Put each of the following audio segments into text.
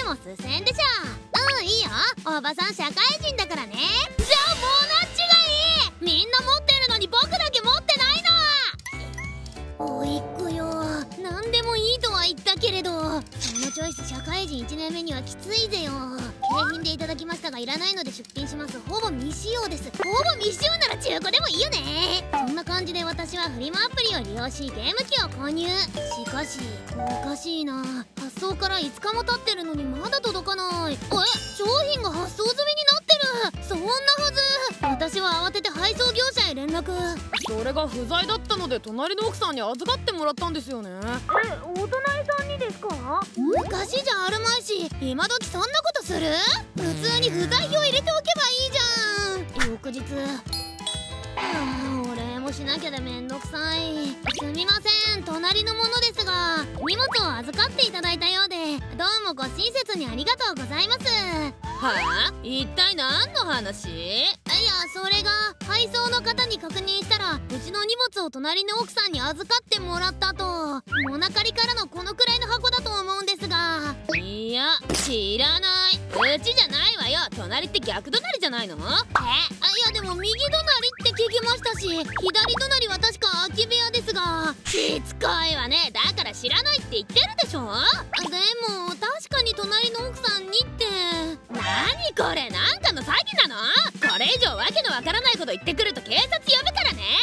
でも進んでしょ。いいよ、おばさん社会人だからね。じゃあもうなっちがいい。みんな持ってるのに僕だけ持ってないの。おいっ子よ、何でもいいとは言ったけれど、そのチョイス社会人1年目にはきついぜよ。景品でいただきましたがいらないので出品します。ほぼ未使用です。ほぼ未使用なら中古でもいいよね。そんな感じで私はフリマアプリを利用しゲーム機を購入。しかしおかしいな、発送から5日も経ってるのにまだ届かない。商品が発送済みになってる。そんなはず。私は慌てて配送業者へ連絡。 それが不在だったので隣の奥さんに預かってもらったんですよね。 お隣さんにですか？ 昔じゃあるまいし、今時そんなことする？普通に不在票入れておけばいいじゃん。翌日、お礼もしなきゃでめんどくさい。すみません、隣のものですが荷物を預かっていただいたようで、どうもご親切にありがとうございます。 はあ？一体何の話？ いや、それが配送の方に確認したら、うちの荷物を隣の奥さんに預かってもらったと。モナカリからのこのくらいの箱だと思うんですが。 いや、知らない。うちじゃないわよ。隣って逆隣じゃないの？ いやでも右隣って聞きましたし、左隣は確か空き部屋ですが。 しつこいわね。だから知らないって言ってるでしょ。 でも確かに隣の奥さんにって。 何これ、なんかの詐欺なの？これ以上わけのわからないこと言ってくると警察呼ぶからね。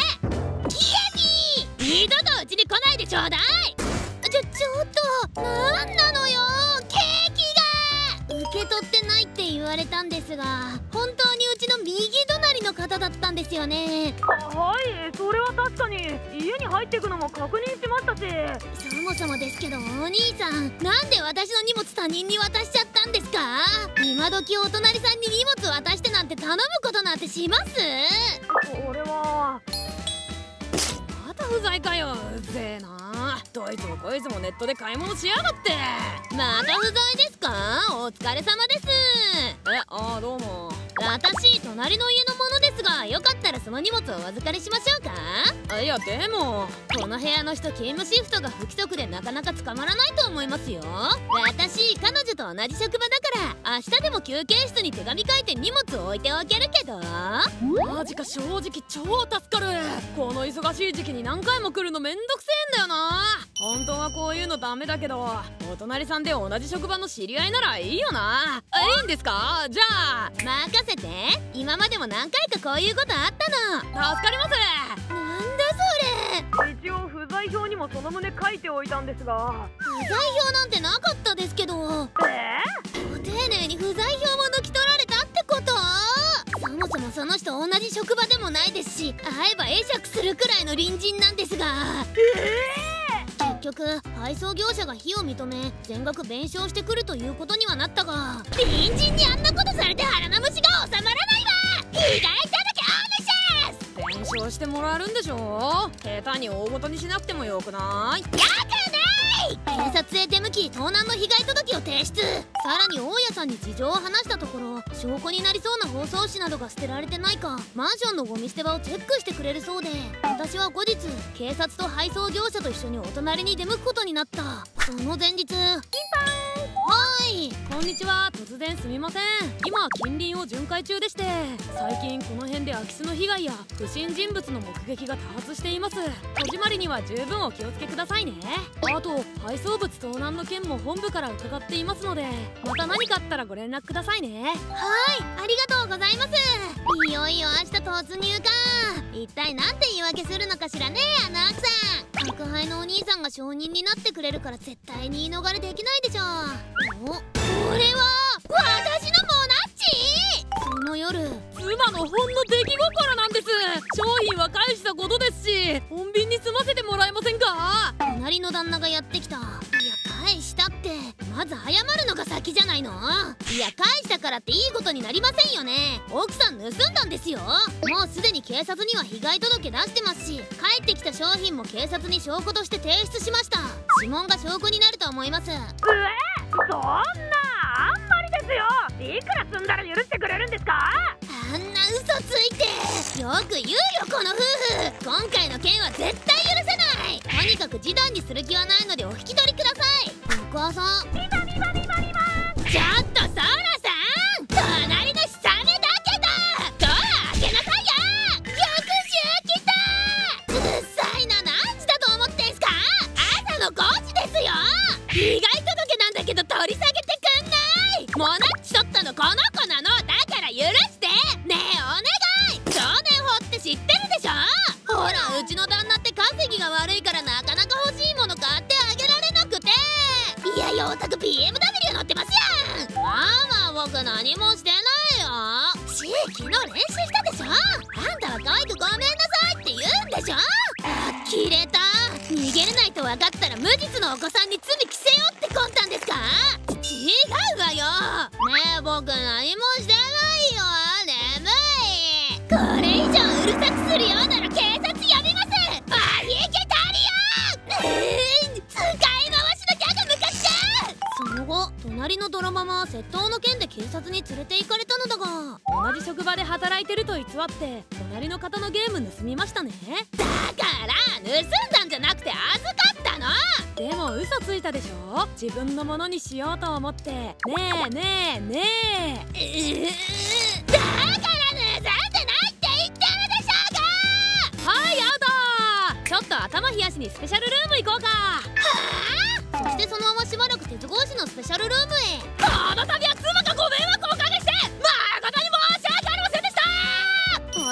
二度とうちに来ないでちょうだい。 ちょっとなんなのよ、ケーキが。受け取ってないって言われたんですが、本当にうちの右隣の方だったんですよね。 はい、それは確かに家に入っていくのも確認しましたし。 そもそもですけど、お兄さんなんで私の荷物他人に渡しちゃったんですか？今時お隣さんに荷物渡してなんて頼むことなんてします？ これはまた不在かよ。うぜえな。どいつもこいつもネットで買い物しやがって。 また不在ですか？お疲れ様です。 どうも。 私隣の家のものですが、よかったらその荷物をお預かりしましょうか？ いやでもこの部屋の人勤務シフトが不規則でなかなか捕まらないと思いますよ。私彼女と同じ職場だから明日でも休憩室に手紙書いて荷物を置いておけるけど。 マジか、正直超助かる。この忙しい時期に何回も来るのめんどくせえんだよな。本当はこういうのダメだけど、お隣さんで同じ職場の知り合いならいいよな。いいんですか？じゃあ任せて。今までも何回かこういうことあったの。 助かります。 なんだそれ。 一応不在票にもその旨書いておいたんですが。 不在票なんてなかったですけど。ご丁寧に不在票も抜き取られたってこと？そもそもその人同じ職場でもないですし、会えば会釈するくらいの隣人なんですが。結局配送業者が非を認め全額弁償してくるということにはなったが、隣人にあんなことされて腹の虫が収まらないわ。被害届お願いします。 弁償してもらえるんでしょ？下手に大ごとにしなくてもよくない？ よくない。警察へ出向き盗難の被害届を提出。さらに大家さんに事情を話したところ、証拠になりそうな包装紙などが捨てられてないかマンションのゴミ捨て場をチェックしてくれるそうで、私は後日警察と配送業者と一緒にお隣に出向くことになった。その前日、ピンポーン。はい、 こんにちは。突然すみません。今近隣を巡回中でして、最近この辺で空き巣の被害や不審人物の目撃が多発しています。戸締まりには十分お気をつけくださいね。あと配送物盗難の件も本部から伺っていますので、また何かあったらご連絡くださいね。 はい、ありがとうございます。いよいよ明日突入か。一体なんて言い訳するのかしらね、あの奥さん。宅配のお兄さんが証人になってくれるから絶対に言い逃れできないでしょ。これは私のモナッチ。その夜、 妻のほんの出来心なんです。商品は返したことですし、穏便に済ませてもらえませんか？ 隣の旦那がやってきた。いや返したってまず謝るのが先じゃないの？いや返したからっていいことになりませんよね。奥さん盗んだんですよ。もうすでに警察には被害届出してますし、帰ってきた商品も警察に証拠として提出しました。指紋が証拠になると思います。 そんなあんまりですよ。いくら積んだら許してくれるんですか？ あんな嘘ついてよく言うよこの夫婦。今回の件は絶対許せない。とにかく示談にする気はないのでお引き取りください。翌朝、 ビバビバビバビバン。 ちょっとソラさん、隣の下目だけどドア開けなさいよ。逆襲来た。うっさいな、何時だと思ってんすか。朝の5時ですよ。被害届なんだけど取り下げてくんない。モナッチ取ったのこの子なの。だから許してねえ、お願い。少年法って知ってるでしょ。ほら、うちの旦那って稼ぎが悪いからなかなか欲しいもの買ってあげられなくて。いやいや、オタク BMW 乗ってますやん。ママ、僕何もしてないよ。昨日練習したでしょ。あんたは可愛くごめんなさいって言うんでしょ。呆れた。逃げれないと分かったら無実のお子さんに罪着せようって魂胆ですか。違うわよ。ねえ、僕何もしてないよ。眠い。これ以上うるさくするようなら警察呼びます。バリエケタリオン。使い回しのギャグ昔か。その後、隣の泥ママは窃盗の件で警察に連れて行かれたのだが、 同じ職場で働いてると偽って隣の方のゲーム盗みましたね。 だから盗んだんじゃなくて預かったの。 でも嘘ついたでしょ。自分のものにしようと思って。ねえねえねえ。 だから盗んでないって言ってるでしょうが。 はい、アウト。ちょっと頭冷やしにスペシャルルーム行こうか。 はあ。そしてそのまましばらく鉄格子のスペシャルルームへ。 この度は妻がご迷惑をおかけして誠に申し訳ありませんでした。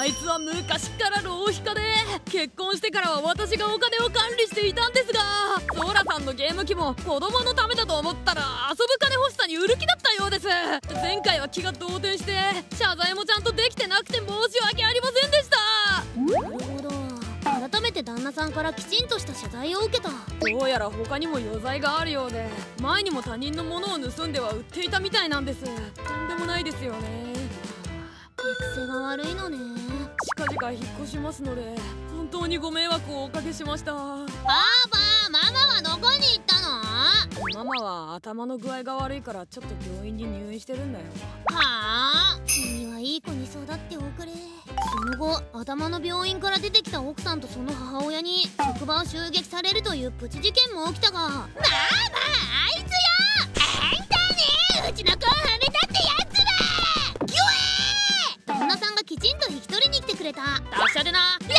あいつは昔から浪費家で、結婚してからは私がお金を管理していたんですが、ソーラさんのゲーム機も子供のためだと思ったら遊ぶ金欲しさに売る気だったようです。前回は気が動転して謝罪もちゃんとできてなくて申し訳ありませんでした。 なるほど。改めて旦那さんからきちんとした謝罪を受けた。 どうやら他にも余罪があるようで、前にも他人のものを盗んでは売っていたみたいなんです。とんでもないですよね。 手癖が悪いのね。 近々引っ越しますので本当にご迷惑をおかけしました。 パパ、ママはどこに行ったの。 ママは頭の具合が悪いからちょっと病院に入院してるんだよ。 はあ。君はいい子に育っておくれ。その後、頭の病院から出てきた奥さんとその母親に職場を襲撃されるというプチ事件も起きたが、まあまあ、あいつよ。あんたね、うちの子をはめたってやつだ。ギョエー。旦那さんがきちんと引き取りに来てくれた。 達者でな。 やだ、別れ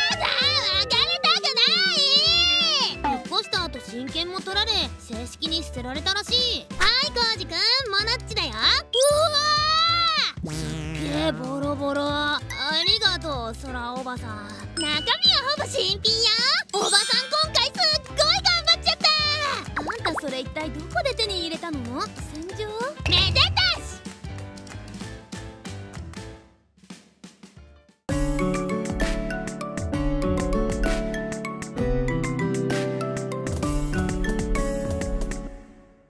たくない。引っ越した後親権も取られ正式に捨てられたらしい。はい、コウジくん、モナッチだよ。うわー、すっげえボロボロ。ありがとう、ソラおばさん。中身はほぼ新品よ。おばさん今回すっごい頑張っちゃった。あんたそれ一体どこで手に入れたの。戦場。ね